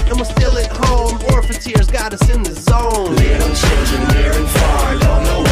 and we're still at home. Orphan tears got us in the zone. Little children near and far don't know